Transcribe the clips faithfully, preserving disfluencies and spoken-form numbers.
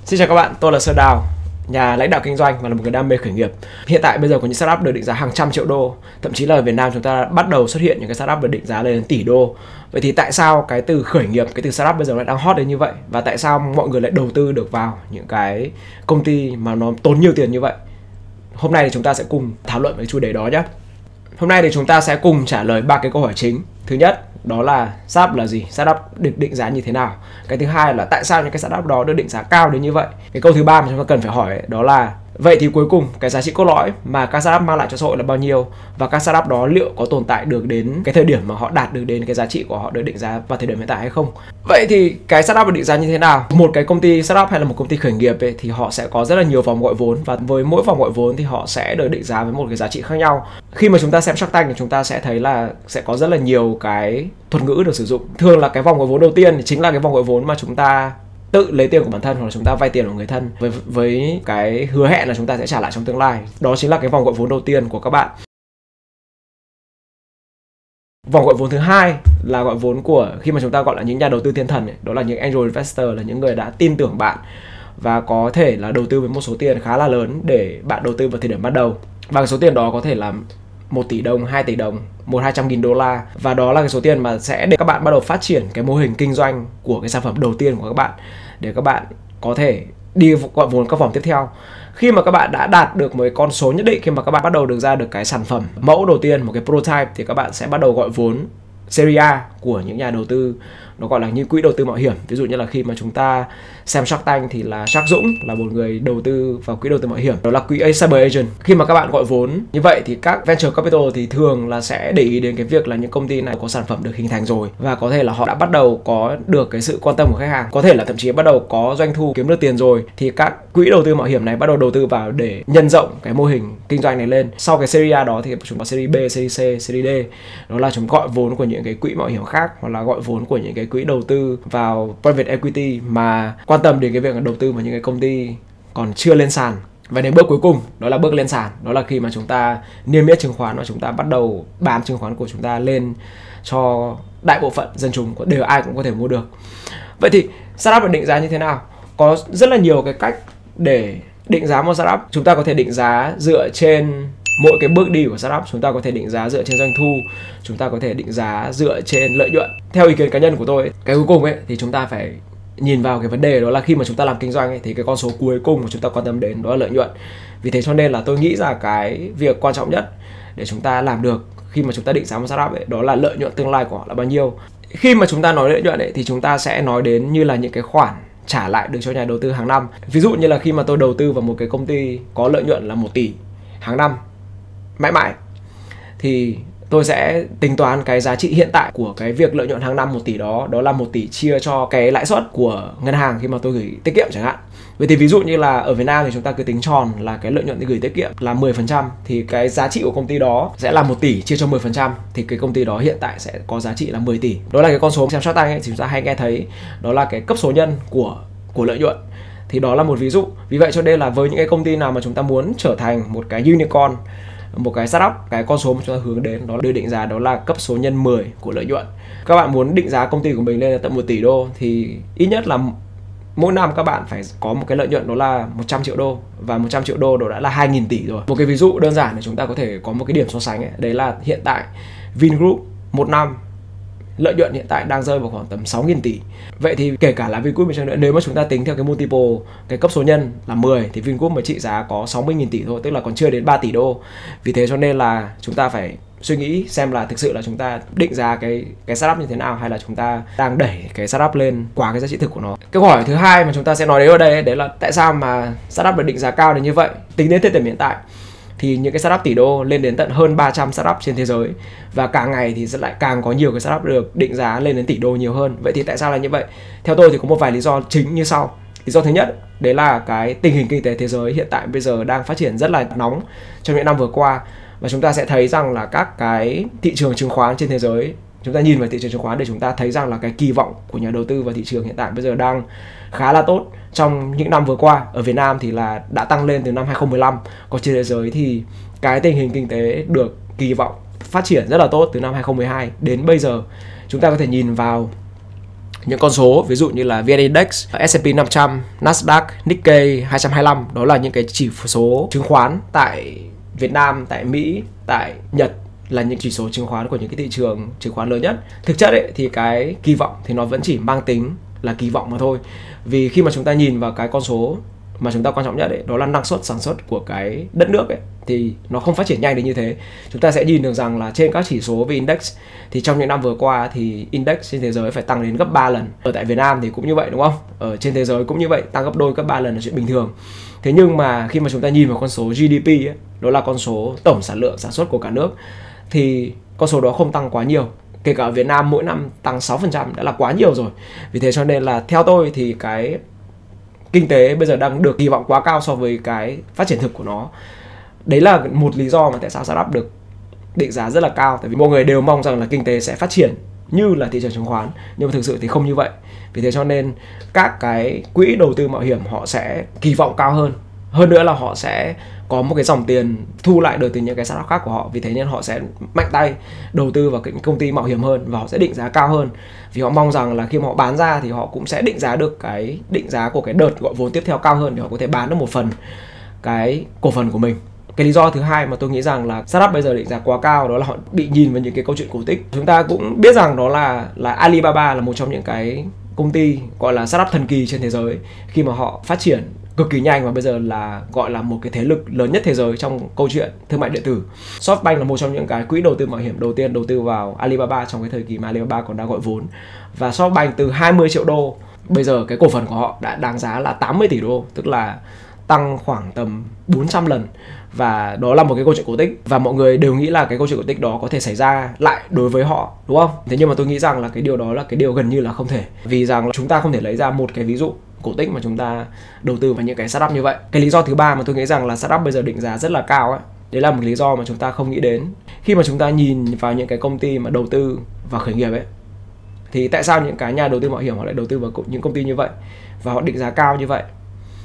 Xin chào các bạn, tôi là Sơn Đào, nhà lãnh đạo kinh doanh và là một người đam mê khởi nghiệp. Hiện tại bây giờ có những startup được định giá hàng trăm triệu đô, thậm chí là ở Việt Nam chúng ta bắt đầu xuất hiện những cái startup được định giá lên đến tỷ đô. Vậy thì tại sao cái từ khởi nghiệp, cái từ startup bây giờ lại đang hot đến như vậy? Và tại sao mọi người lại đầu tư được vào những cái công ty mà nó tốn nhiều tiền như vậy? Hôm nay thì chúng ta sẽ cùng thảo luận về chủ đề đó nhé. Hôm nay thì chúng ta sẽ cùng trả lời ba cái câu hỏi chính. Thứ nhất, đó là startup là gì? Startup được định giá như thế nào? Cái thứ hai là tại sao những cái startup đó được định giá cao đến như vậy? Cái câu thứ ba mà chúng ta cần phải hỏi đó là vậy thì cuối cùng cái giá trị cốt lõi mà các startup mang lại cho xã hội là bao nhiêu? Và các startup đó liệu có tồn tại được đến cái thời điểm mà họ đạt được đến cái giá trị của họ được định giá vào thời điểm hiện tại hay không? Vậy thì cái startup được định giá như thế nào? Một cái công ty startup hay là một công ty khởi nghiệp ấy, thì họ sẽ có rất là nhiều vòng gọi vốn, và với mỗi vòng gọi vốn thì họ sẽ được định giá với một cái giá trị khác nhau. Khi mà chúng ta xem Shark Tank thì chúng ta sẽ thấy là sẽ có rất là nhiều cái thuật ngữ được sử dụng. Thường là cái vòng gọi vốn đầu tiên thì chính là cái vòng gọi vốn mà chúng ta tự lấy tiền của bản thân hoặc là chúng ta vay tiền của người thân với với cái hứa hẹn là chúng ta sẽ trả lại trong tương lai. Đó chính là cái vòng gọi vốn đầu tiên của các bạn. Vòng gọi vốn thứ hai là gọi vốn của khi mà chúng ta gọi là những nhà đầu tư thiên thần ấy, đó là những angel investor, là những người đã tin tưởng bạn và có thể là đầu tư với một số tiền khá là lớn để bạn đầu tư vào thời điểm ban đầu. Và cái số tiền đó có thể là một tỷ đồng, hai tỷ đồng, một hai trăm nghìn đô la. Và đó là cái số tiền mà sẽ để các bạn bắt đầu phát triển cái mô hình kinh doanh của cái sản phẩm đầu tiên của các bạn, để các bạn có thể đi gọi vốn các vòng tiếp theo. Khi mà các bạn đã đạt được một cái con số nhất định, khi mà các bạn bắt đầu được ra được cái sản phẩm mẫu đầu tiên, một cái prototype, thì các bạn sẽ bắt đầu gọi vốn Series A của những nhà đầu tư, nó gọi là như quỹ đầu tư mạo hiểm. Ví dụ như là khi mà chúng ta xem Shark Tank thì là Shark Dũng là một người đầu tư vào quỹ đầu tư mạo hiểm, đó là quỹ Cyber Agent. Khi mà các bạn gọi vốn như vậy thì các venture capital thì thường là sẽ để ý đến cái việc là những công ty này có sản phẩm được hình thành rồi, và có thể là họ đã bắt đầu có được cái sự quan tâm của khách hàng, có thể là thậm chí bắt đầu có doanh thu, kiếm được tiền rồi, thì các quỹ đầu tư mạo hiểm này bắt đầu đầu tư vào để nhân rộng cái mô hình kinh doanh này lên. Sau cái Series A đó thì chúng có Series B, Series C, Series D, đó là chúng gọi vốn của những cái quỹ mạo hiểm khác, hoặc là gọi vốn của những cái quỹ đầu tư vào private equity mà quan tâm đến cái việc đầu tư vào những cái công ty còn chưa lên sàn. Và đến bước cuối cùng, đó là bước lên sàn, đó là khi mà chúng ta niêm yết chứng khoán và chúng ta bắt đầu bán chứng khoán của chúng ta lên cho đại bộ phận dân chúng, đều ai cũng có thể mua được. Vậy thì startup được định giá như thế nào? Có rất là nhiều cái cách để định giá một startup. Chúng ta có thể định giá dựa trên mỗi cái bước đi của startup, chúng ta có thể định giá dựa trên doanh thu, chúng ta có thể định giá dựa trên lợi nhuận. Theo ý kiến cá nhân của tôi, cái cuối cùng ấy thì chúng ta phải nhìn vào cái vấn đề, đó là khi mà chúng ta làm kinh doanh ấy, thì cái con số cuối cùng mà chúng ta quan tâm đến đó là lợi nhuận. Vì thế cho nên là tôi nghĩ là cái việc quan trọng nhất để chúng ta làm được khi mà chúng ta định giá một startup ấy, đó là lợi nhuận tương lai của họ là bao nhiêu. Khi mà chúng ta nói lợi nhuận ấy, thì chúng ta sẽ nói đến như là những cái khoản trả lại được cho nhà đầu tư hàng năm. Ví dụ như là khi mà tôi đầu tư vào một cái công ty có lợi nhuận là một tỷ hàng năm mãi mãi, thì tôi sẽ tính toán cái giá trị hiện tại của cái việc lợi nhuận hàng năm một tỷ đó, đó là một tỷ chia cho cái lãi suất của ngân hàng khi mà tôi gửi tiết kiệm chẳng hạn. Vậy thì ví dụ như là ở Việt Nam thì chúng ta cứ tính tròn là cái lợi nhuận để gửi tiết kiệm là mười phần trăm, thì cái giá trị của công ty đó sẽ là một tỷ chia cho mười phần trăm, thì cái công ty đó hiện tại sẽ có giá trị là mười tỷ. Đó là cái con số xem Shark Tank ấy, thì chúng ta hay nghe thấy, đó là cái cấp số nhân của của lợi nhuận. Thì đó là một ví dụ. Vì vậy cho nên là với những cái công ty nào mà chúng ta muốn trở thành một cái unicorn, một cái startup, cái con số mà chúng ta hướng đến đó là đưa định giá, đó là cấp số nhân mười của lợi nhuận. Các bạn muốn định giá công ty của mình lên tận một tỷ đô thì ít nhất là mỗi năm các bạn phải có một cái lợi nhuận đó là một trăm triệu đô, và một trăm triệu đô đó đã là hai nghìn tỷ rồi. Một cái ví dụ đơn giản để chúng ta có thể có một cái điểm so sánh ấy, đấy là hiện tại Vingroup một năm lợi nhuận hiện tại đang rơi vào khoảng tầm sáu nghìn tỷ. Vậy thì kể cả là Vingroup một nữa, nếu mà chúng ta tính theo cái multiple, cái cấp số nhân là mười, thì Vingroup mới trị giá có sáu mươi nghìn tỷ thôi, tức là còn chưa đến ba tỷ đô. Vì thế cho nên là chúng ta phải suy nghĩ xem là thực sự là chúng ta định giá cái cái startup như thế nào, hay là chúng ta đang đẩy cái startup lên quá cái giá trị thực của nó. Câu hỏi thứ hai mà chúng ta sẽ nói đến ở đây đấy là tại sao mà startup được định giá cao đến như vậy. Tính đến thời điểm hiện tại thì những cái startup tỷ đô lên đến tận hơn ba trăm startup trên thế giới, và càng ngày thì sẽ lại càng có nhiều cái startup được định giá lên đến tỷ đô nhiều hơn. Vậy thì tại sao là như vậy? Theo tôi thì có một vài lý do chính như sau. Lý do thứ nhất, đấy là cái tình hình kinh tế thế giới hiện tại bây giờ đang phát triển rất là nóng trong những năm vừa qua, và chúng ta sẽ thấy rằng là các cái thị trường chứng khoán trên thế giới, chúng ta nhìn vào thị trường chứng khoán để chúng ta thấy rằng là cái kỳ vọng của nhà đầu tư vào thị trường hiện tại bây giờ đang khá là tốt trong những năm vừa qua. Ở Việt Nam thì là đã tăng lên từ năm hai không một lăm, còn trên thế giới thì cái tình hình kinh tế được kỳ vọng phát triển rất là tốt từ năm hai không một hai đến bây giờ. Chúng ta có thể nhìn vào những con số ví dụ như là vê en-Index, S and P năm trăm, Nasdaq, Nikkei hai trăm hai mươi lăm, đó là những cái chỉ số chứng khoán tại Việt Nam, tại Mỹ, tại Nhật, là những chỉ số chứng khoán của những cái thị trường chứng khoán lớn nhất. Thực chất ấy, thì cái kỳ vọng thì nó vẫn chỉ mang tính là kỳ vọng mà thôi. Vì khi mà chúng ta nhìn vào cái con số mà chúng ta quan trọng nhất ấy, đó là năng suất sản xuất của cái đất nước ấy, thì nó không phát triển nhanh đến như thế. Chúng ta sẽ nhìn được rằng là trên các chỉ số về index thì trong những năm vừa qua thì index trên thế giới phải tăng đến gấp ba lần. Ở tại Việt Nam thì cũng như vậy đúng không? Ở trên thế giới cũng như vậy, tăng gấp đôi, gấp ba lần là chuyện bình thường. Thế nhưng mà khi mà chúng ta nhìn vào con số giê đê pê ấy, đó là con số tổng sản lượng sản xuất của cả nước, thì con số đó không tăng quá nhiều. Kể cả ở Việt Nam mỗi năm tăng sáu phần trăm đã là quá nhiều rồi. Vì thế cho nên là theo tôi thì cái kinh tế bây giờ đang được kỳ vọng quá cao so với cái phát triển thực của nó. Đấy là một lý do mà tại sao startup được định giá rất là cao. Tại vì mọi người đều mong rằng là kinh tế sẽ phát triển như là thị trường chứng khoán, nhưng mà thực sự thì không như vậy. Vì thế cho nên các cái quỹ đầu tư mạo hiểm họ sẽ kỳ vọng cao hơn. Hơn nữa là họ sẽ có một cái dòng tiền thu lại được từ những cái startup khác của họ. Vì thế nên họ sẽ mạnh tay đầu tư vào những công ty mạo hiểm hơn và họ sẽ định giá cao hơn. Vì họ mong rằng là khi mà họ bán ra thì họ cũng sẽ định giá được cái định giá của cái đợt gọi vốn tiếp theo cao hơn để họ có thể bán được một phần cái cổ phần của mình. Cái lý do thứ hai mà tôi nghĩ rằng là startup bây giờ định giá quá cao đó là họ bị nhìn vào những cái câu chuyện cổ tích. Chúng ta cũng biết rằng đó là là Alibaba là một trong những cái công ty gọi là startup thần kỳ trên thế giới khi mà họ phát triển cực kỳ nhanh và bây giờ là gọi là một cái thế lực lớn nhất thế giới trong câu chuyện thương mại điện tử. SoftBank là một trong những cái quỹ đầu tư mạo hiểm đầu tiên đầu tư vào Alibaba trong cái thời kỳ mà Alibaba còn đang gọi vốn. Và SoftBank từ hai mươi triệu đô, bây giờ cái cổ phần của họ đã đáng giá là tám mươi tỷ đô, tức là tăng khoảng tầm bốn trăm lần. Và đó là một cái câu chuyện cổ tích và mọi người đều nghĩ là cái câu chuyện cổ tích đó có thể xảy ra lại đối với họ, đúng không? Thế nhưng mà tôi nghĩ rằng là cái điều đó là cái điều gần như là không thể. Vì rằng là chúng ta không thể lấy ra một cái ví dụ cổ tích mà chúng ta đầu tư vào những cái startup như vậy. Cái lý do thứ ba mà tôi nghĩ rằng là startup bây giờ định giá rất là cao ấy, đấy là một lý do mà chúng ta không nghĩ đến. Khi mà chúng ta nhìn vào những cái công ty mà đầu tư vào khởi nghiệp ấy, thì tại sao những cái nhà đầu tư mạo hiểm họ lại đầu tư vào những công ty như vậy và họ định giá cao như vậy?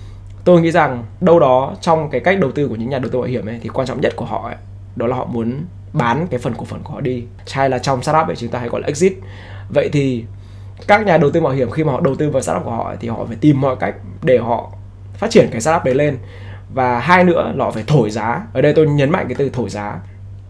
Tôi nghĩ rằng đâu đó trong cái cách đầu tư của những nhà đầu tư mạo hiểm ấy, thì quan trọng nhất của họ ấy, đó là họ muốn bán cái phần cổ phần của họ đi, hay là trong startup ấy chúng ta hay gọi là exit. Vậy thì các nhà đầu tư mạo hiểm khi mà họ đầu tư vào startup của họ ấy, thì họ phải tìm mọi cách để họ phát triển cái startup đấy lên. Và hai nữa là họ phải thổi giá. Ở đây tôi nhấn mạnh cái từ thổi giá,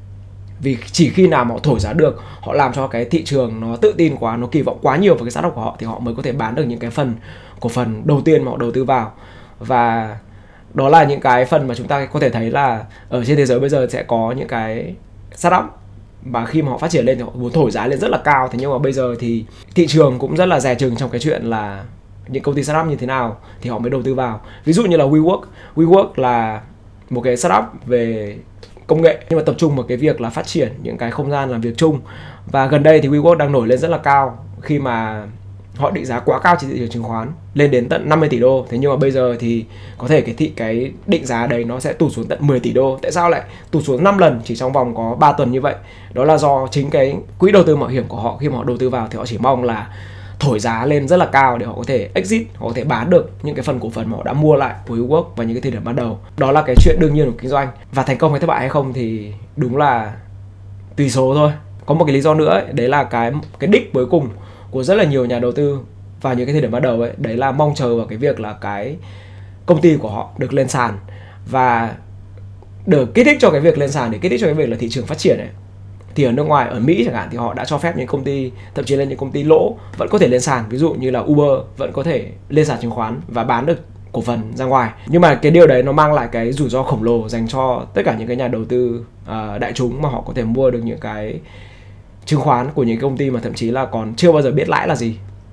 vì chỉ khi nào mà họ thổi giá được, họ làm cho cái thị trường nó tự tin quá, nó kỳ vọng quá nhiều vào cái startup của họ, thì họ mới có thể bán được những cái phần cổ phần đầu tiên mà họ đầu tư vào. Và đó là những cái phần mà chúng ta có thể thấy là ở trên thế giới bây giờ sẽ có những cái startup và khi mà họ phát triển lên thì họ muốn thổi giá lên rất là cao. Thế nhưng mà bây giờ thì thị trường cũng rất là dè chừng trong cái chuyện là những công ty startup như thế nào thì họ mới đầu tư vào. Ví dụ như là WeWork. WeWork là một cái startup về công nghệ nhưng mà tập trung vào cái việc là phát triển những cái không gian làm việc chung. Và gần đây thì WeWork đang nổi lên rất là cao khi mà họ định giá quá cao trên thị trường chứng khoán lên đến tận năm mươi tỷ đô. Thế nhưng mà bây giờ thì có thể cái thị cái định giá đấy nó sẽ tụt xuống tận mười tỷ đô. Tại sao lại tụt xuống năm lần chỉ trong vòng có ba tuần như vậy? Đó là do chính cái quỹ đầu tư mạo hiểm của họ khi mà họ đầu tư vào thì họ chỉ mong là thổi giá lên rất là cao để họ có thể exit, họ có thể bán được những cái phần cổ phần mà họ đã mua lại của WeWork vào những cái thời điểm ban đầu. Đó là cái chuyện đương nhiên của kinh doanh. Và thành công hay thất bại hay không thì đúng là tùy số thôi. Có một cái lý do nữa ấy, đấy là cái cái đích cuối cùng của rất là nhiều nhà đầu tư vào những cái thời điểm ban đầu ấy, đấy là mong chờ vào cái việc là cái công ty của họ được lên sàn và được kích thích cho cái việc lên sàn, để kích thích cho cái việc là thị trường phát triển ấy. Thì ở nước ngoài, ở Mỹ chẳng hạn, thì họ đã cho phép những công ty, thậm chí là những công ty lỗ vẫn có thể lên sàn. Ví dụ như là Uber vẫn có thể lên sàn chứng khoán và bán được cổ phần ra ngoài. Nhưng mà cái điều đấy nó mang lại cái rủi ro khổng lồ dành cho tất cả những cái nhà đầu tư uh, đại chúng mà họ có thể mua được những cái chứng khoán của những công ty mà thậm chí là còn chưa bao giờ biết lãi là gì.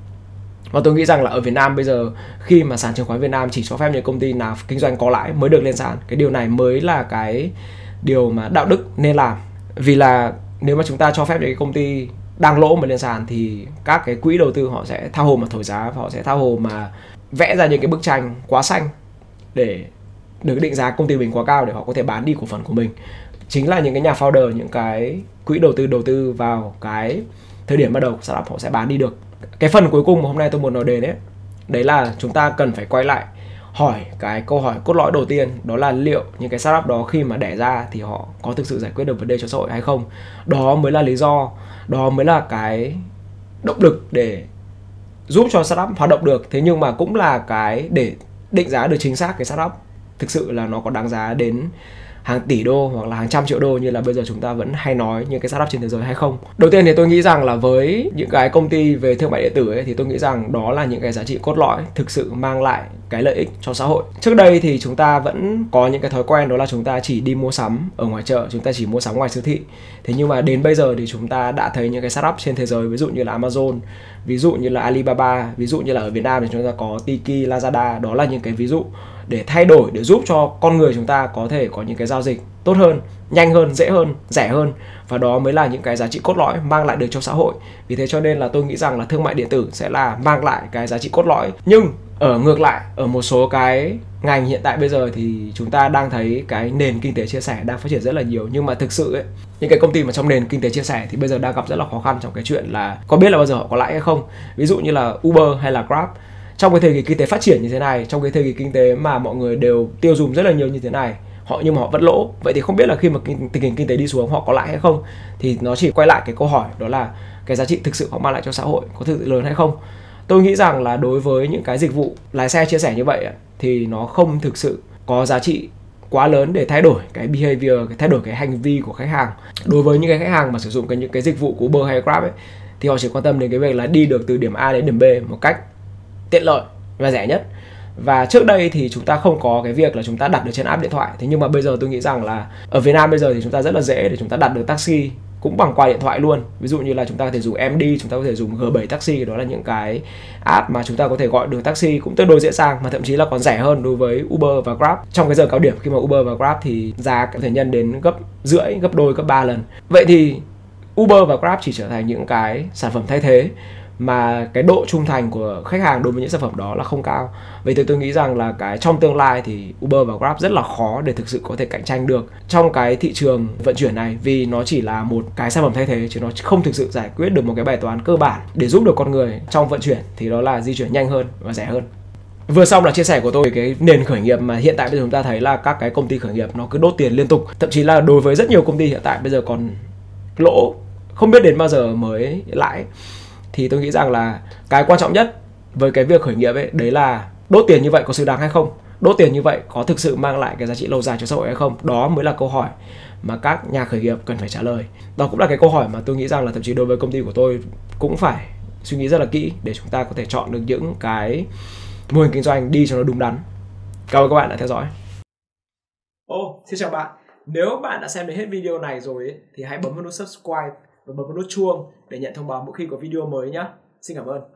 Và tôi nghĩ rằng là ở Việt Nam bây giờ khi mà sàn chứng khoán Việt Nam chỉ cho phép những công ty nào kinh doanh có lãi mới được lên sàn, cái điều này mới là cái điều mà đạo đức nên làm. Vì là nếu mà chúng ta cho phép những công ty đang lỗ mà lên sàn thì các cái quỹ đầu tư họ sẽ tha hồ mà thổi giá và họ sẽ tha hồ mà vẽ ra những cái bức tranh quá xanh để được định giá công ty mình quá cao để họ có thể bán đi cổ phần của mình. Chính là những cái nhà founder, những cái quỹ đầu tư đầu tư vào cái thời điểm bắt đầu startup họ sẽ bán đi được. Cái phần cuối cùng mà hôm nay tôi muốn nói đến ấy, đấy là chúng ta cần phải quay lại hỏi cái câu hỏi cốt lõi đầu tiên, đó là liệu những cái startup đó khi mà đẻ ra thì họ có thực sự giải quyết được vấn đề cho xã hội hay không. Đó mới là lý do, đó mới là cái động lực để giúp cho startup hoạt động được. Thế nhưng mà cũng là cái để định giá được chính xác cái startup thực sự là nó có đáng giá đến hàng tỷ đô hoặc là hàng trăm triệu đô như là bây giờ chúng ta vẫn hay nói những cái startup trên thế giới hay không. Đầu tiên thì tôi nghĩ rằng là với những cái công ty về thương mại điện tử ấy, thì tôi nghĩ rằng đó là những cái giá trị cốt lõi thực sự mang lại cái lợi ích cho xã hội. Trước đây thì chúng ta vẫn có những cái thói quen đó là chúng ta chỉ đi mua sắm ở ngoài chợ, chúng ta chỉ mua sắm ngoài siêu thị. Thế nhưng mà đến bây giờ thì chúng ta đã thấy những cái startup trên thế giới, ví dụ như là Amazon, ví dụ như là Alibaba, ví dụ như là ở Việt Nam thì chúng ta có Tiki, Lazada. Đó là những cái ví dụ để thay đổi, để giúp cho con người chúng ta có thể có những cái giao dịch tốt hơn, nhanh hơn, dễ hơn, rẻ hơn. Và đó mới là những cái giá trị cốt lõi mang lại được cho xã hội. Vì thế cho nên là tôi nghĩ rằng là thương mại điện tử sẽ là mang lại cái giá trị cốt lõi. Nhưng ở ngược lại, ở một số cái ngành hiện tại bây giờ thì chúng ta đang thấy cái nền kinh tế chia sẻ đang phát triển rất là nhiều. Nhưng mà thực sự ấy, những cái công ty mà trong nền kinh tế chia sẻ thì bây giờ đang gặp rất là khó khăn trong cái chuyện là có biết là bao giờ họ có lãi hay không. Ví dụ như là Uber hay là Grab. Trong cái thời kỳ kinh tế phát triển như thế này, trong cái thời kỳ kinh tế mà mọi người đều tiêu dùng rất là nhiều như thế này, họ nhưng mà họ vẫn lỗ. Vậy thì không biết là khi mà tình hình kinh tế đi xuống họ có lãi hay không. Thì nó chỉ quay lại cái câu hỏi đó là cái giá trị thực sự họ mang lại cho xã hội có thực sự lớn hay không. Tôi nghĩ rằng là đối với những cái dịch vụ lái xe chia sẻ như vậy thì nó không thực sự có giá trị quá lớn để thay đổi cái behavior, thay đổi cái hành vi của khách hàng. Đối với những cái khách hàng mà sử dụng cái những cái dịch vụ của Uber hay Grab ấy, thì họ chỉ quan tâm đến cái việc là đi được từ điểm A đến điểm B một cách tiện lợi và rẻ nhất. Và trước đây thì chúng ta không có cái việc là chúng ta đặt được trên app điện thoại. Thế nhưng mà bây giờ tôi nghĩ rằng là ở Việt Nam bây giờ thì chúng ta rất là dễ để chúng ta đặt được taxi cũng bằng qua điện thoại luôn. Ví dụ như là chúng ta có thể dùng em đê, chúng ta có thể dùng G bảy Taxi. Đó là những cái app mà chúng ta có thể gọi được taxi cũng tương đối dễ dàng, mà thậm chí là còn rẻ hơn đối với Uber và Grab. Trong cái giờ cao điểm khi mà Uber và Grab thì giá có thể nhân đến gấp rưỡi, gấp đôi, gấp ba lần. Vậy thì Uber và Grab chỉ trở thành những cái sản phẩm thay thế mà cái độ trung thành của khách hàng đối với những sản phẩm đó là không cao. Vậy thì tôi nghĩ rằng là cái trong tương lai thì Uber và Grab rất là khó để thực sự có thể cạnh tranh được trong cái thị trường vận chuyển này, vì nó chỉ là một cái sản phẩm thay thế chứ nó không thực sự giải quyết được một cái bài toán cơ bản để giúp được con người trong vận chuyển, thì đó là di chuyển nhanh hơn và rẻ hơn. Vừa xong là chia sẻ của tôi về cái nền khởi nghiệp mà hiện tại bây giờ chúng ta thấy là các cái công ty khởi nghiệp nó cứ đốt tiền liên tục, thậm chí là đối với rất nhiều công ty hiện tại bây giờ còn lỗ không biết đến bao giờ mới lãi. Thì tôi nghĩ rằng là cái quan trọng nhất với cái việc khởi nghiệp ấy, đấy là đốt tiền như vậy có xứng đáng hay không, đốt tiền như vậy có thực sự mang lại cái giá trị lâu dài cho xã hội hay không. Đó mới là câu hỏi mà các nhà khởi nghiệp cần phải trả lời. Đó cũng là cái câu hỏi mà tôi nghĩ rằng là thậm chí đối với công ty của tôi cũng phải suy nghĩ rất là kỹ để chúng ta có thể chọn được những cái mô hình kinh doanh đi cho nó đúng đắn. Cảm ơn các bạn đã theo dõi. Ô, oh, xin chào bạn. Nếu bạn đã xem đến hết video này rồi ấy, thì hãy bấm vào nút subscribe và bấm vào nút chuông để nhận thông báo mỗi khi có video mới nhé. Xin cảm ơn.